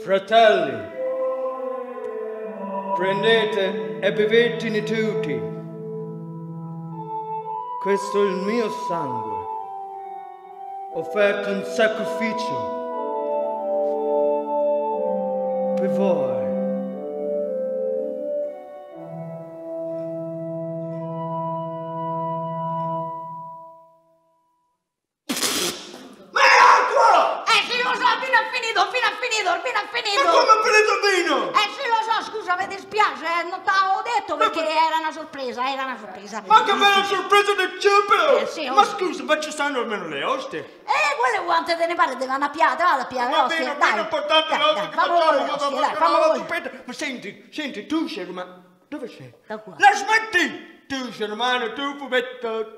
Fratelli, prendete e bevetene tutti. Questo è il mio sangue, offerto in sacrificio per voi. il vino è finito! Ma come è finito il vino? Sì, lo so, scusa, mi dispiace, non te l'avevo detto perché era una sorpresa, Ma che bella sorpresa del cibo! Sì, ma scusa, ma ci stanno almeno le oste? Quelle quante te ne pare, devono a piate, vado a piate, Va bene, è importante le oste che facciamo, ma senti, tu sei romano, dove sei? Da qua. La smetti! Tu sei romano, tu fumetto,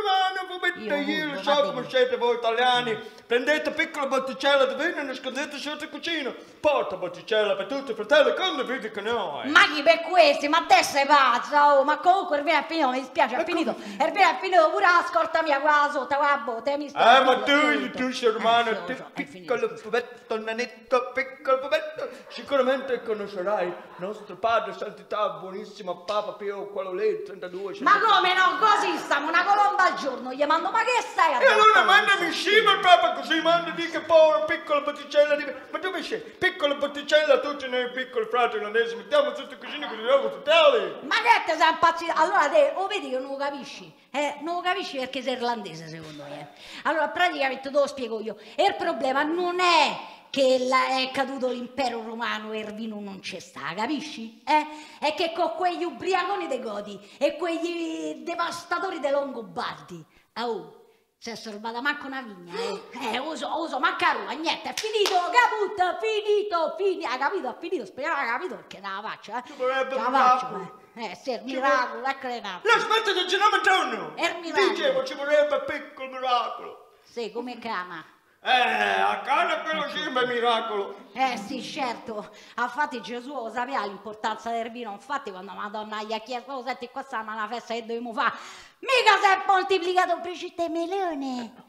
io lo so come siete voi italiani. Prendete piccola botticella di vino e nascondete sotto il cucino. Porta botticella per tutti i fratelli, condividi con noi. Ma chi per questi? Ma te sei pazza, oh, ma comunque il vino è finito, mi dispiace, è finito. Il vino è finito pure la scorta mia qua sotto, qua a botte, mi spiace. Ma tu sei romano, piccolo fumetto, nanetto, piccolo fumetto. Sicuramente conoscerai il nostro padre santità, buonissimo Papa Pio, quello lì, 32. Ma come no? Così stiamo, una colomba al giorno, gli mando, ma che stai a dire? E allora mandami insieme il Papa così, mandami che povero piccola botticella di... Ma dove sei? Piccola botticella, tutti noi piccoli frati irlandesi, mettiamo sotto il cucino con i loro fratelli. Ma che te sei impazzito? Allora te, o vedi che non lo capisci? Non lo capisci perché sei irlandese secondo me. Allora praticamente te lo spiego io. E il problema non è che è caduto l'impero romano e il vino non c'è sta, capisci? È che con quegli ubriaconi dei Goti e quegli devastatori dei Longobardi, si è sorbata manco una vigna, uso, manca roba, niente, è finito, caput, ha capito, speriamo ha capito perché non la faccio, Ci vorrebbe un miracolo. Sì, il miracolo, ecco le nappe. Aspetta che ce n'è intorno! È il miracolo. Dicevo, ci vorrebbe piccolo miracolo. Sì, come chiama? A casa quello sì, è un miracolo. Sì, certo. Infatti Gesù lo sapeva l'importanza del vino. Infatti quando Madonna gli ha chiesto, oh, senti, qua sta una festa che dobbiamo fare. Mica si è moltiplicato Brigitte Melone.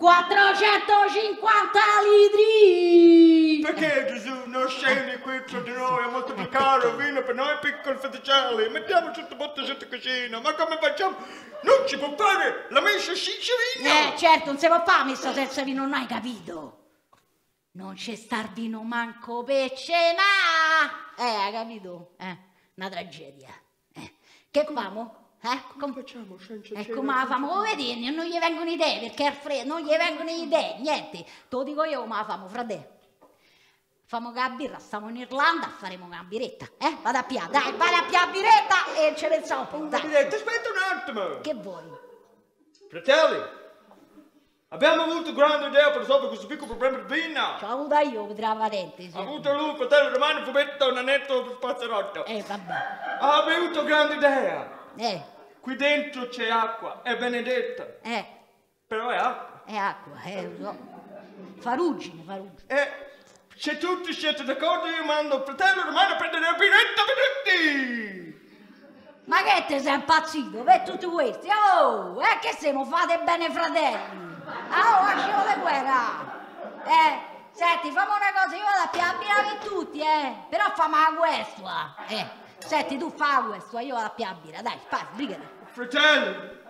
450 litri! Perché Gesù non scendi qui tra di noi a moltiplicare il vino per noi piccoli feticelli? Mettiamo tutto botte sotto cucina, ma come facciamo? Non si può fare la messa senza vino! Certo, non si può fare la messa senza vino, non hai capito? Non c'è star vino manco per cena! Hai capito? Una tragedia. Che famo? Come facciamo senza cena? Come la famo? Vedi, non gli vengono idee, perché è freddo, non gli vengono idee, niente. Te lo dico io come la famo, frate. Famo che la birra, stiamo in Irlanda, faremo una biretta, Vado a piare, dai, vado a piare la biretta e ci pensiamo un po', dai. Aspetta un attimo! Che vuoi? Fratelli, abbiamo avuto grande idea per risolvere questo piccolo problema di vino. Ce l'ho avuta io, per la patente. Ha avuto lui, fratello romano, fumetto, nanetto, spazzerotto. Vabbè. Ha avuto grande idea. Qui dentro c'è acqua, è benedetta. Però è acqua. È acqua, lo so. Farugine. Se tutti siete d'accordo io mando il fratello romano a prendere la biretta per tutti. Ma che te sei impazzito? Per tutti questi? Che siamo? Fate bene fratelli. Lasciamo le guerra. Senti, fammi una cosa, io vado a piare per tutti, Però fammi la questua. Senti, tu fa questo, io vado a piare birra, dai, sbrigati. Fratelli,